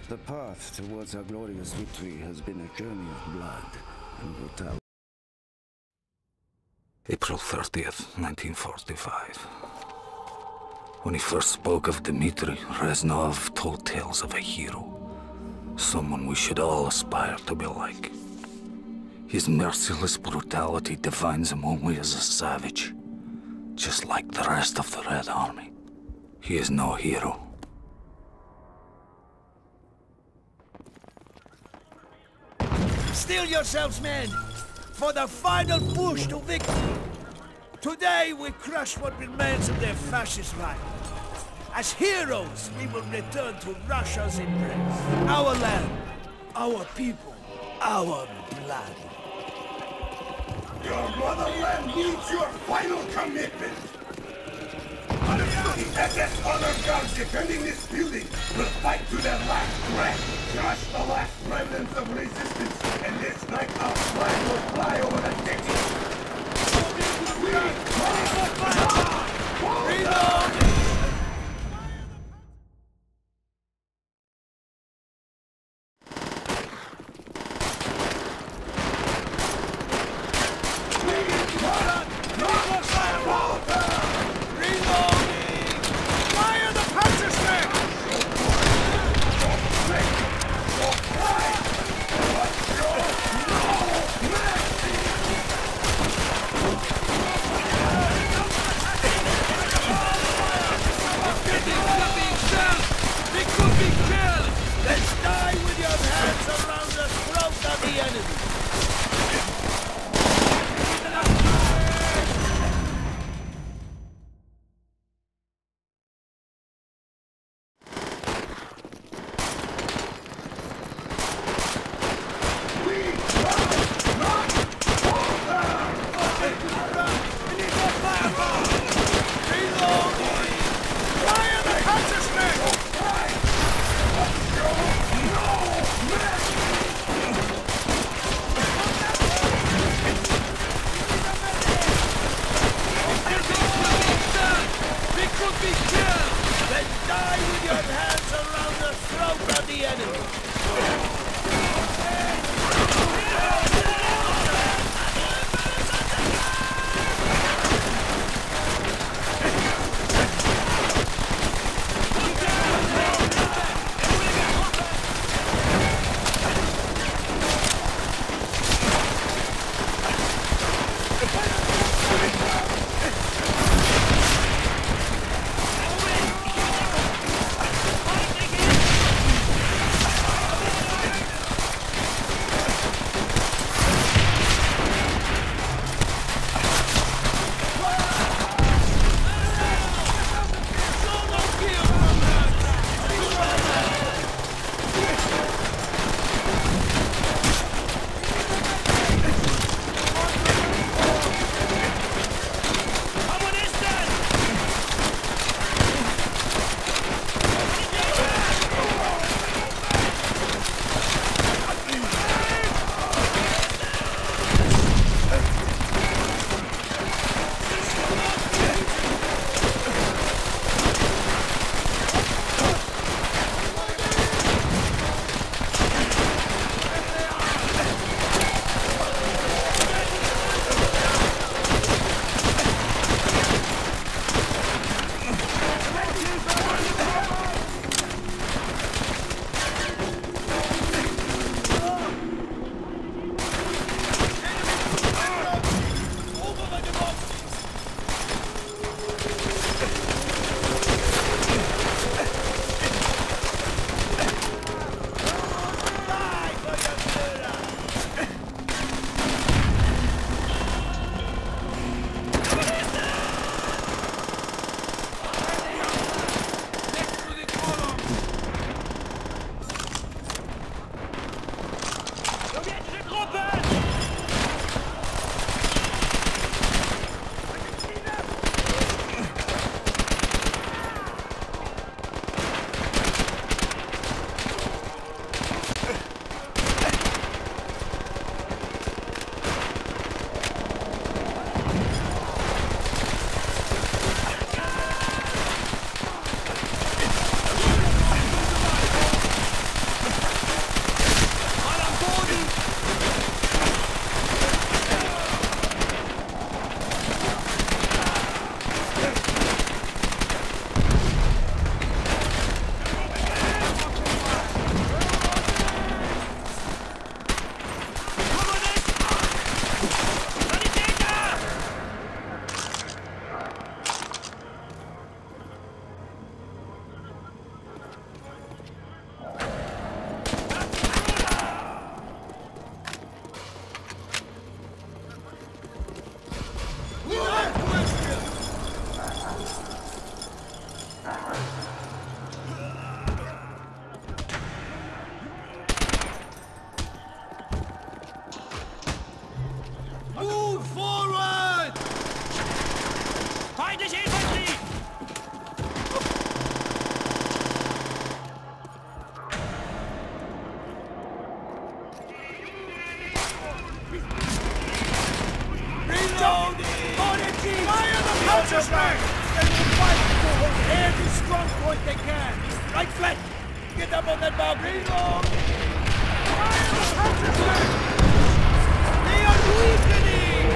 The path towards our glorious victory has been a journey of blood and brutality. April 30th, 1945. When he first spoke of Dmitri, Reznov told tales of a hero. Someone we should all aspire to be like. His merciless brutality defines him only as a savage, just like the rest of the Red Army. He is no hero. Steel yourselves, men, for the final push to victory. Today we crush what remains of their fascist right. As heroes, we will return to Russia's embrace. Our land, our people, our blood. Your motherland needs your final commitment. As this honored guards defending this building will fight to their last breath, crush the last remnants of resistance, and this night our flag will fly over the city. Reload! Fire the pouches back! They will fight to hold every strong point they can! Right flank! Get up on that balcony! Reload! Fire the pouches back! They are weakening!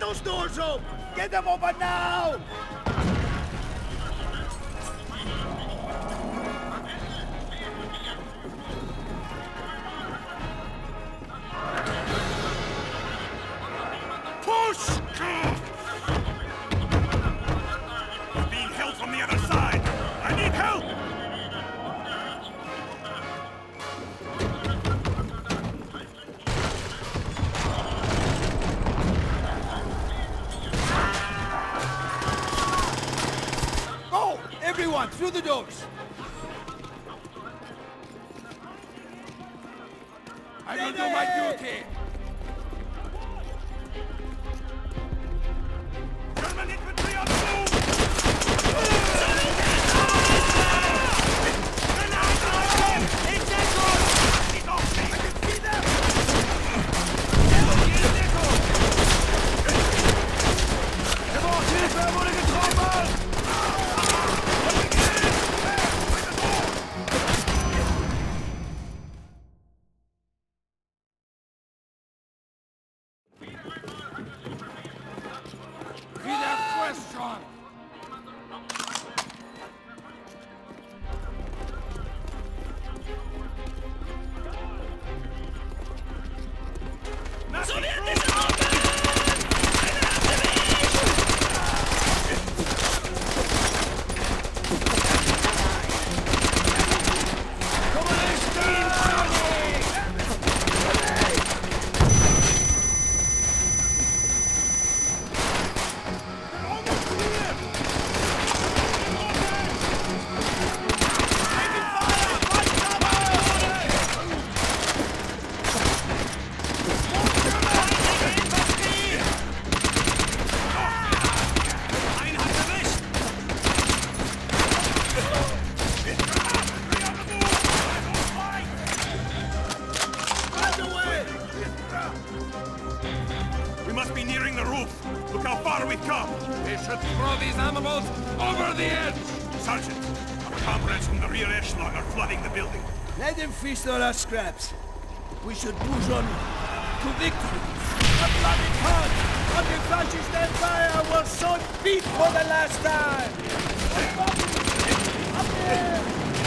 those doors open! Get them open now! Push! Being held from the other side! I need help! Go! Everyone, through the doors! I will do my duty! German infantry on the move! We must be nearing the roof. Look how far we've come. We should throw these animals over the edge! Sergeant, our comrades from the rear echelon are flooding the building. Let them feast on our scraps. We should push on to victory. A bloody heart of the fascist empire will soon beat for the last time. Up there!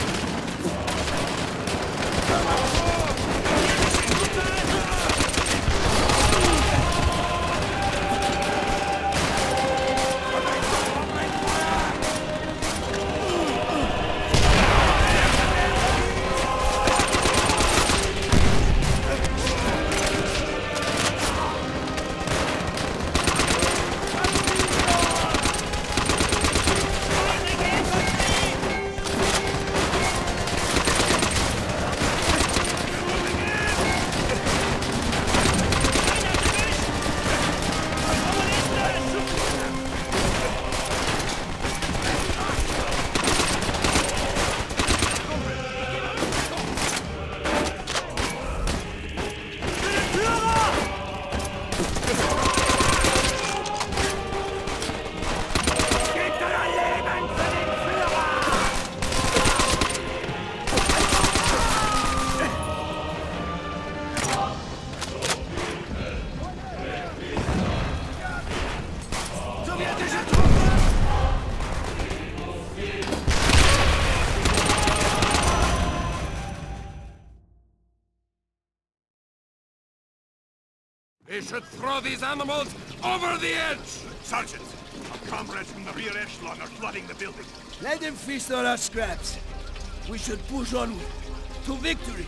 We should throw these animals over the edge! Sergeant, our comrades from the rear echelon are flooding the building. Let them feast on our scraps. We should push onward to victory.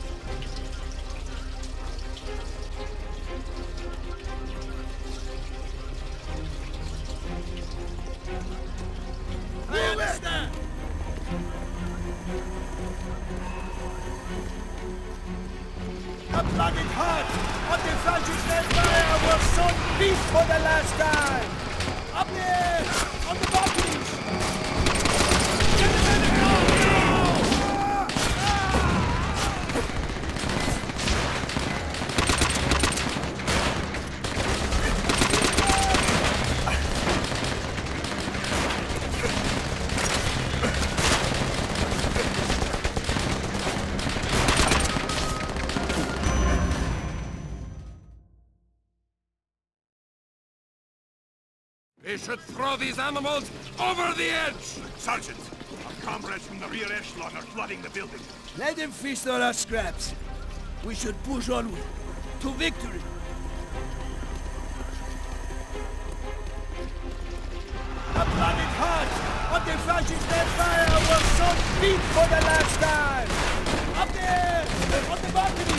I understand. A bloody heart of the fascist empire will soon beat for the last time. Up there, on the balconies. Get them in the We should throw these animals over the edge! Sergeant, our comrades from the rear echelon are flooding the building. Let them feast on our scraps. We should push onward to victory. A bloody heart of the fascist fire was so beat for the last time. Up there, on the balcony.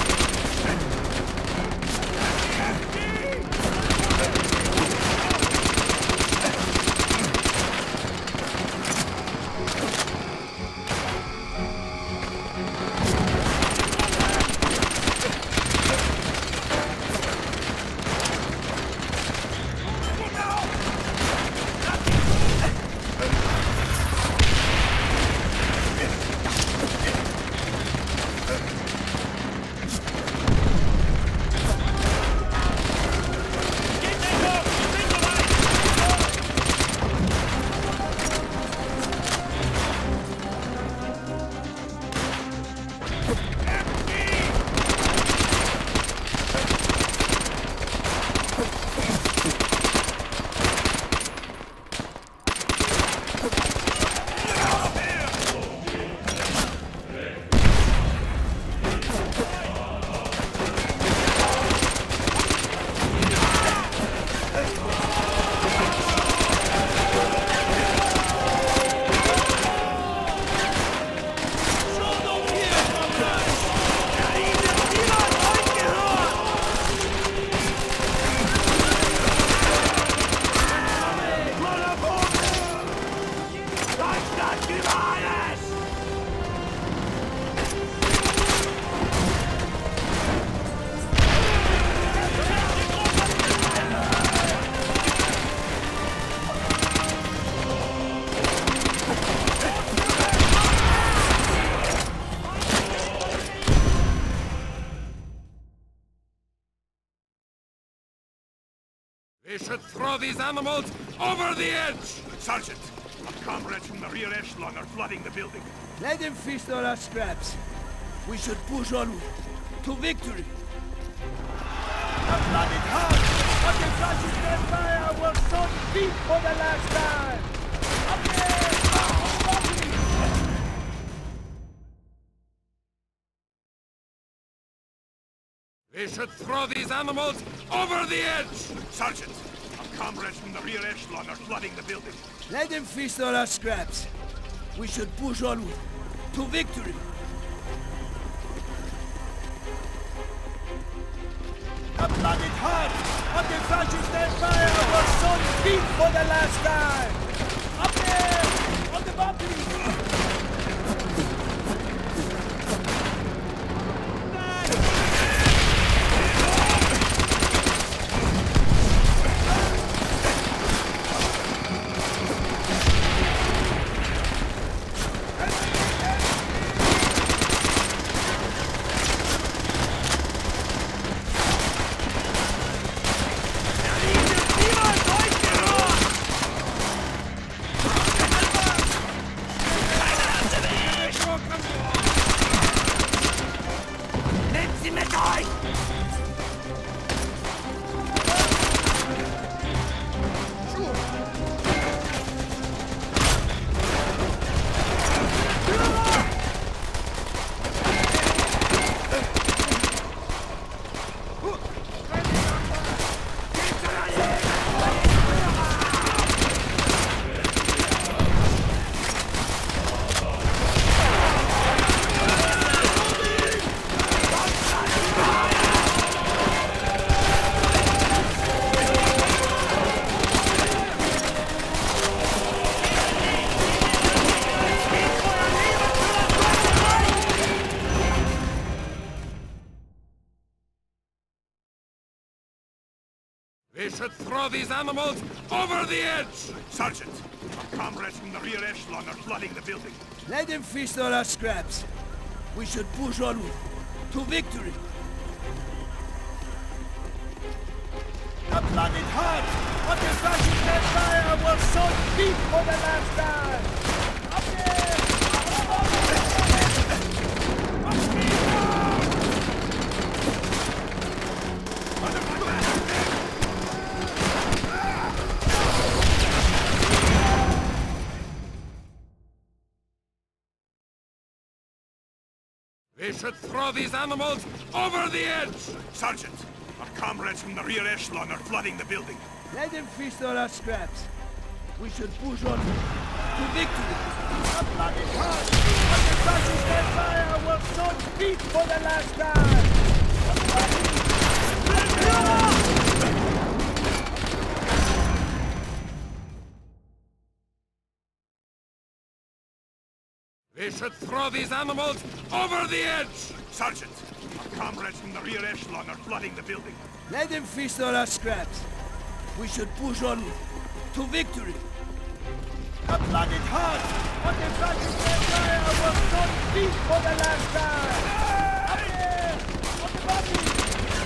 We should throw these animals over the edge! Sergeant, our comrades from the rear echelon are flooding the building. Let them feast on our scraps. We should push onward to victory. A bloody heart of the fascist fire was so beat for the last time. Up there, on the balcony. We should throw these animals over the edge! Sergeant, our comrades from the rear echelon are flooding the building. Let them feast on our scraps. We should push onward to victory. A bloody heart of the fascist fire was so beat for the last time. Up there, on the balcony. We should throw these animals over the edge! Sergeant, our comrades from the rear echelon are flooding the building. Let them feast on our scraps. We should push onward to victory. A bloody heart of the fascist fire was so deep for the last time. Up there! We should throw these animals over the edge! Sergeant, our comrades from the rear echelon are flooding the building. Let them feast on our scraps. We should push on to victory. A bloody heart! But the fascist empire will not beat for the last time! We should throw these animals over the edge! Sergeant, our comrades from the rear echelon are flooding the building. Let them feast on our scraps. We should push on to victory. A bloody heart! But the fascist empire will not beat for the last time! Up there! On the body!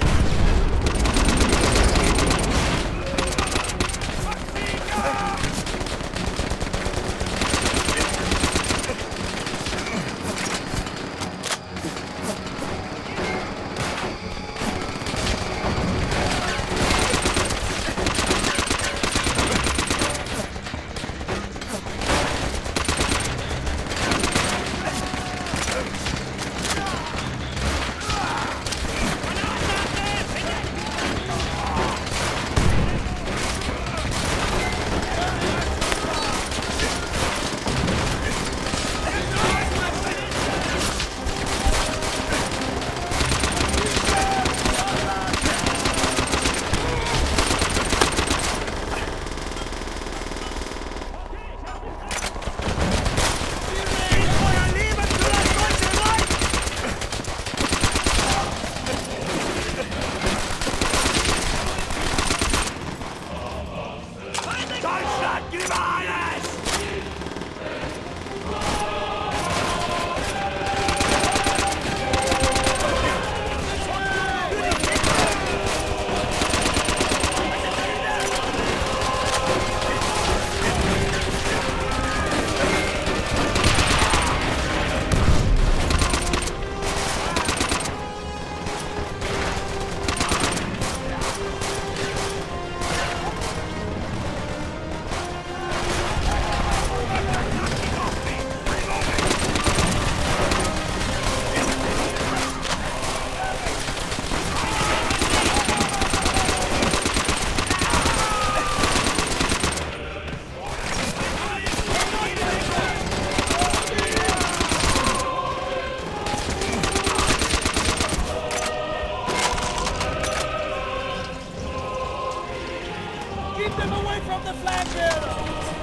Keep them away from the flag bearer!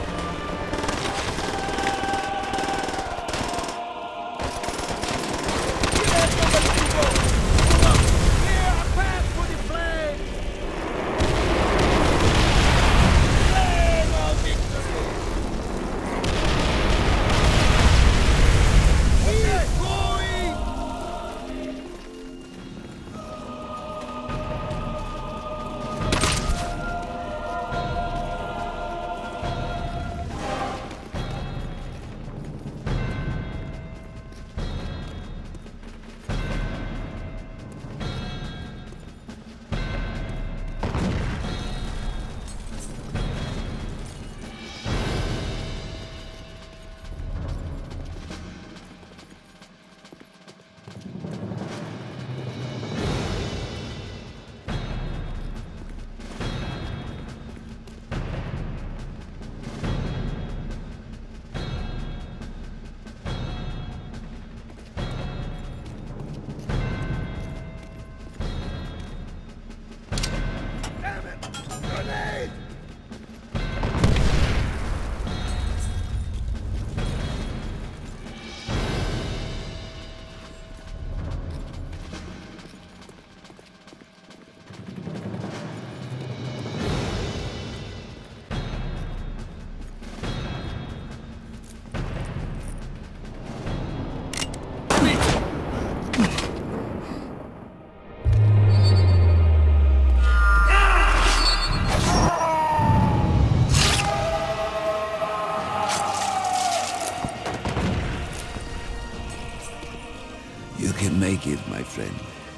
You can make it, my friend.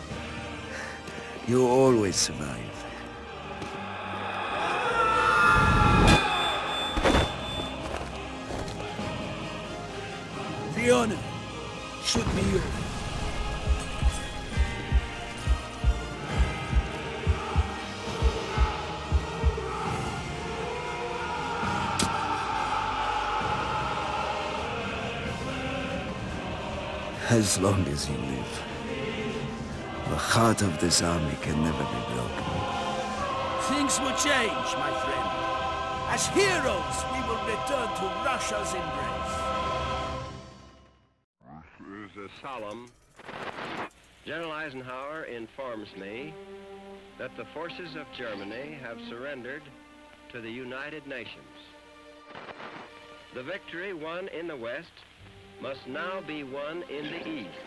You always survive. The honor should be yours. As long as you live, the heart of this army can never be broken. Things will change, my friend. As heroes, we will return to Russia's embrace. This is solemn. General Eisenhower informs me that the forces of Germany have surrendered to the United Nations. The victory won in the West must now be won in the East.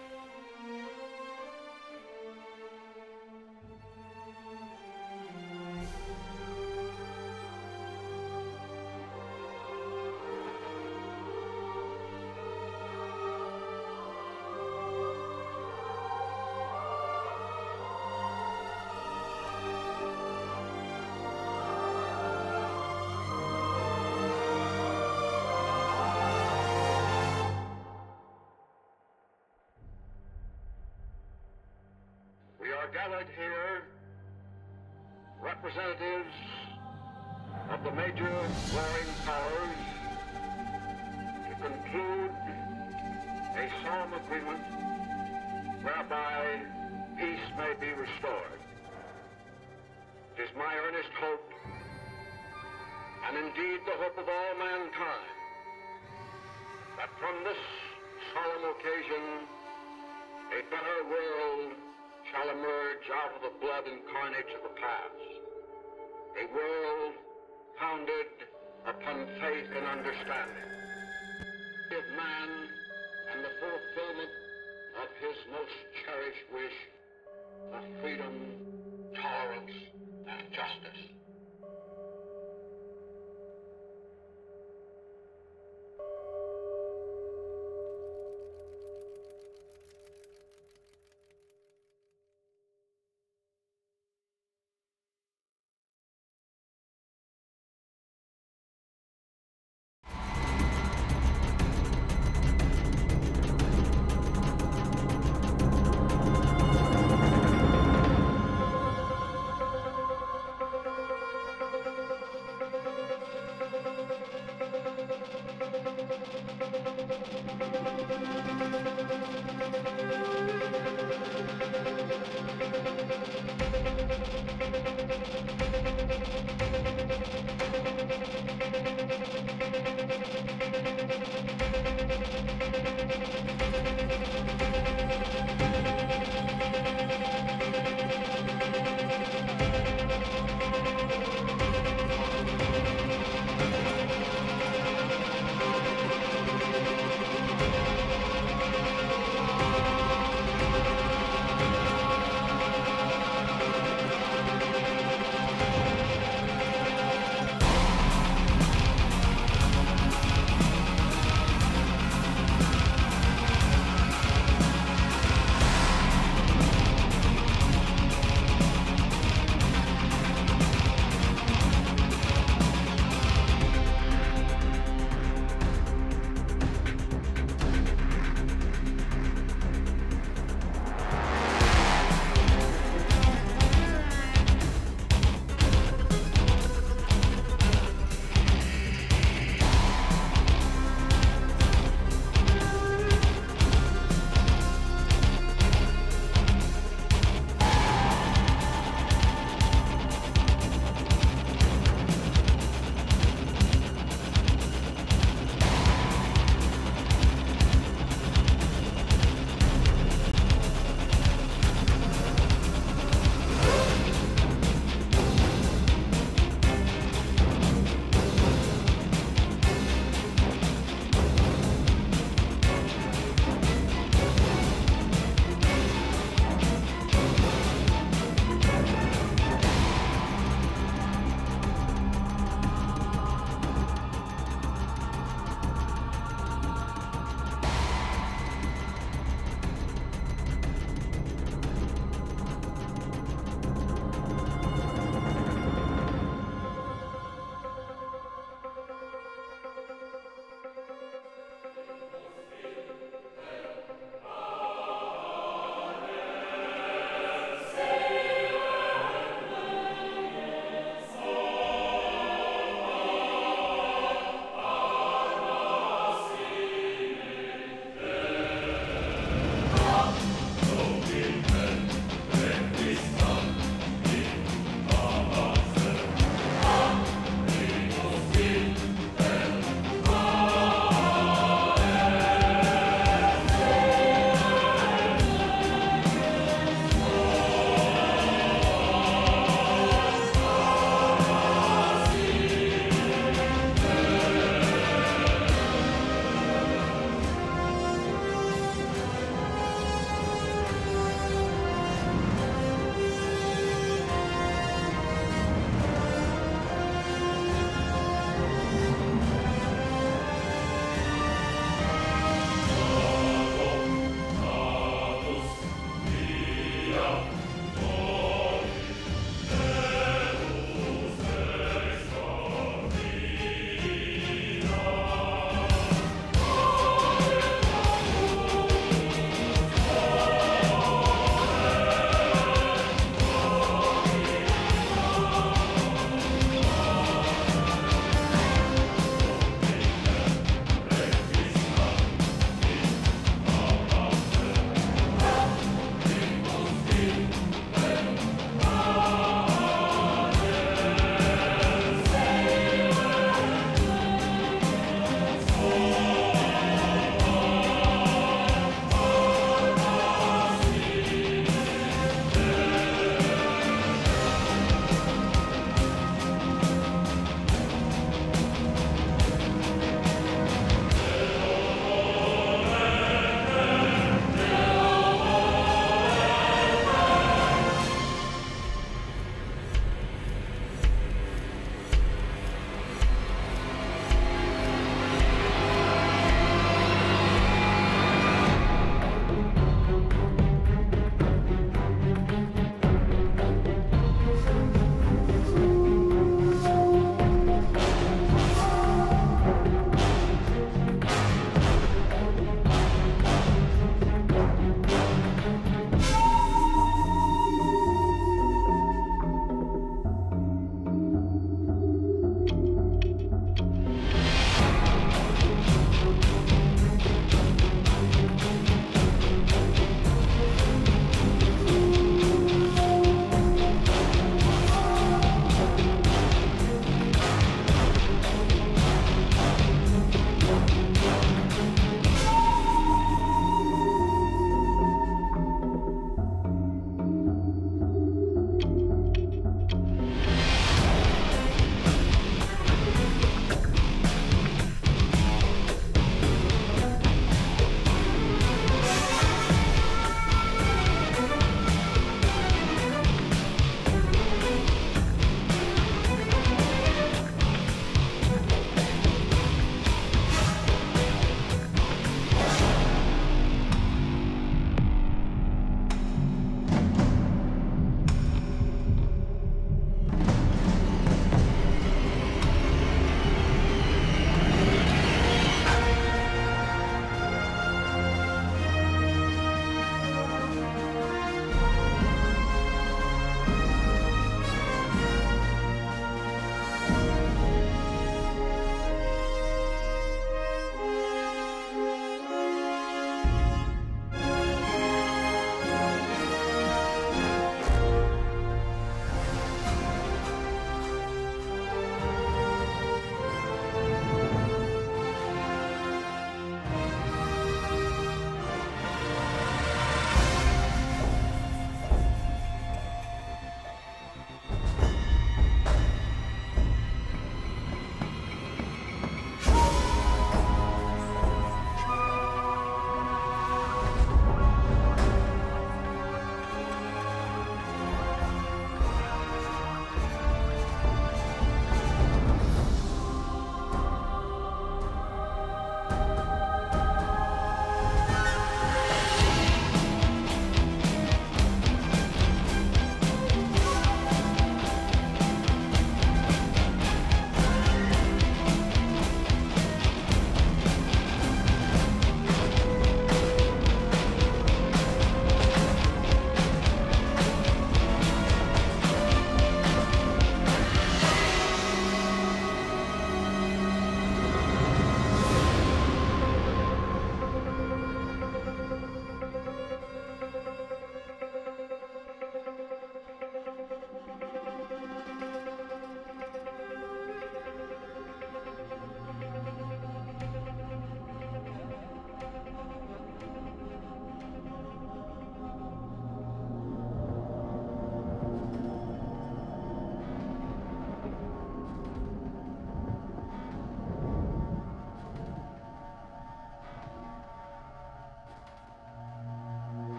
We are gathered here, representatives of the major warring powers, to conclude a solemn agreement whereby peace may be restored. It is my earnest hope, and indeed the hope of all mankind, that from this solemn occasion a better world shall emerge out of the blood and carnage of the past. A world founded upon faith and understanding of man and the fulfillment of his most cherished wish of freedom, tolerance, and justice.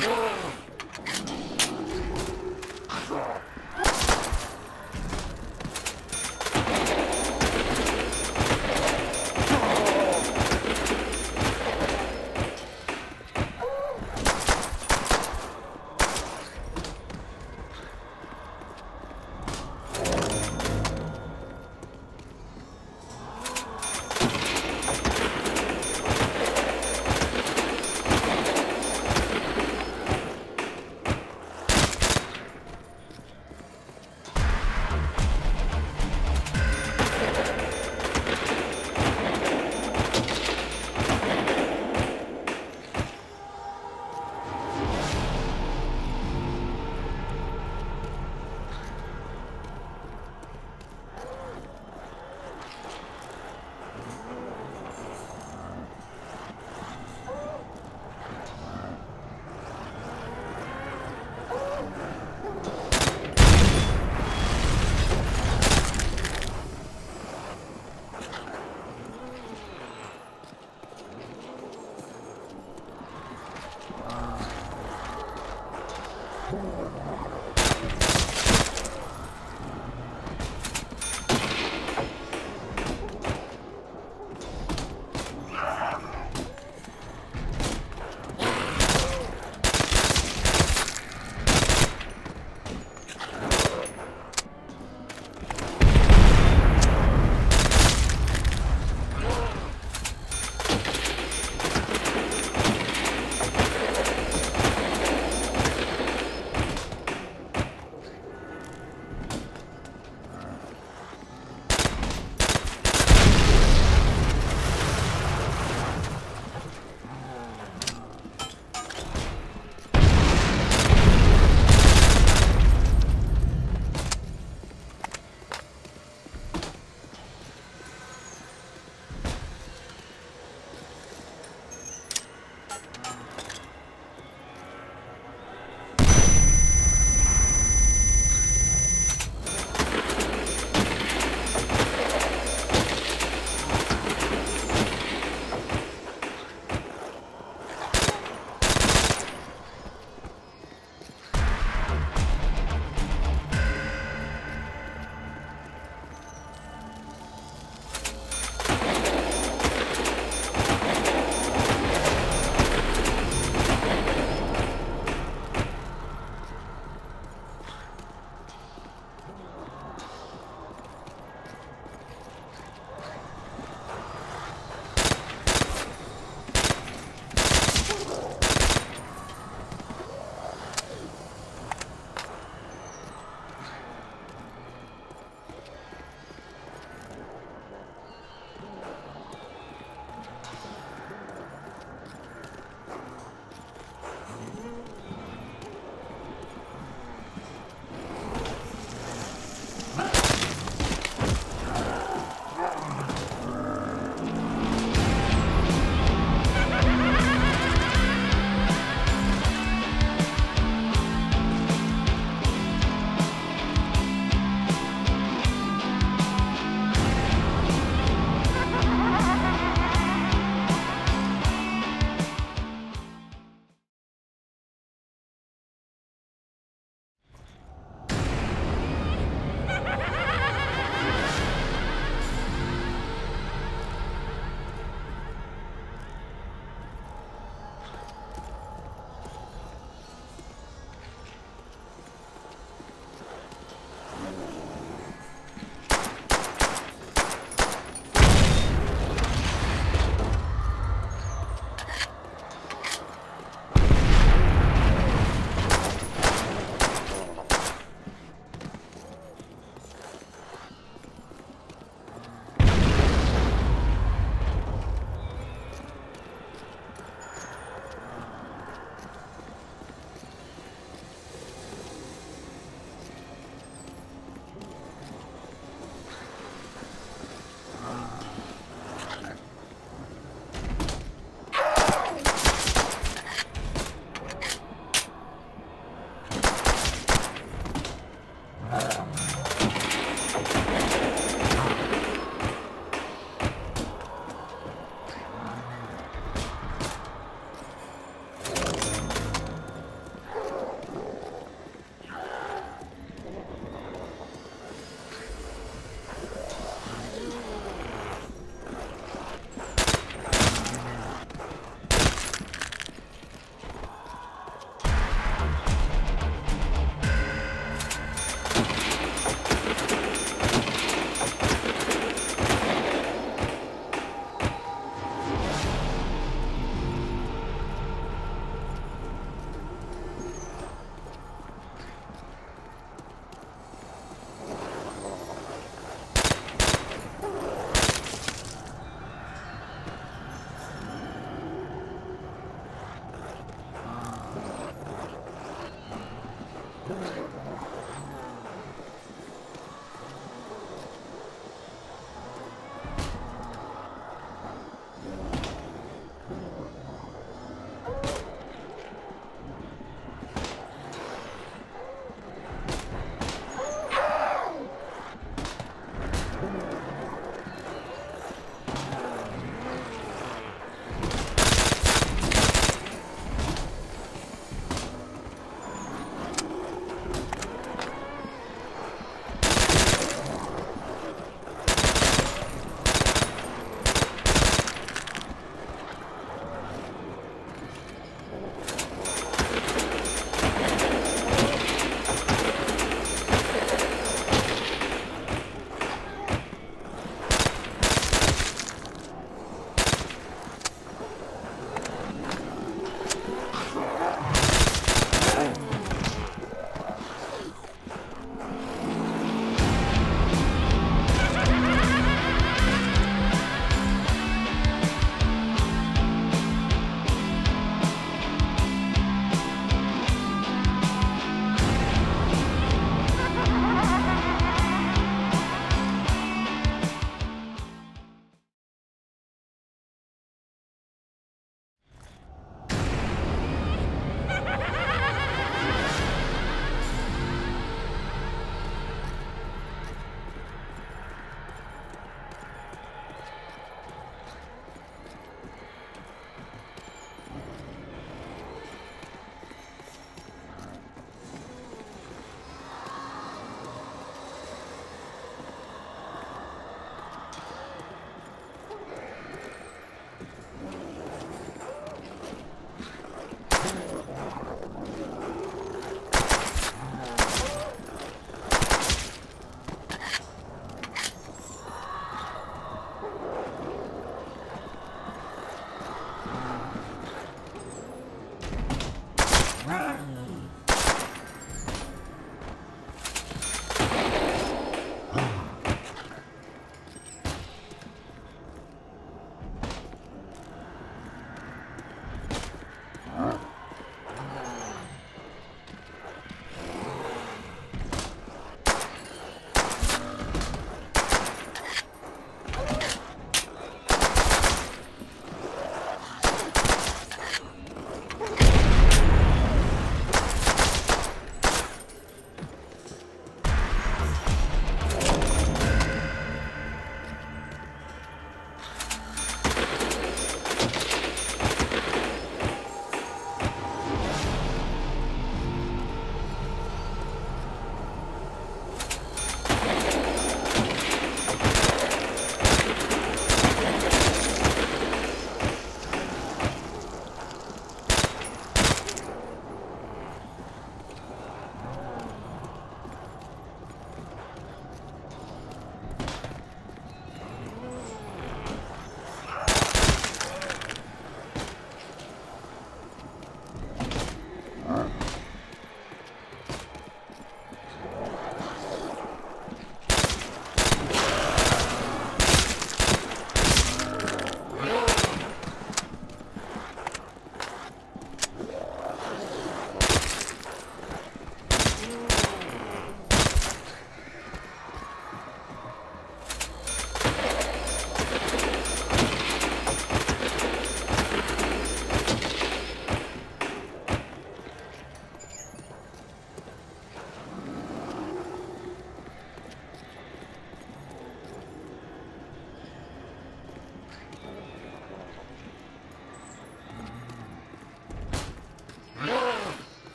Oh.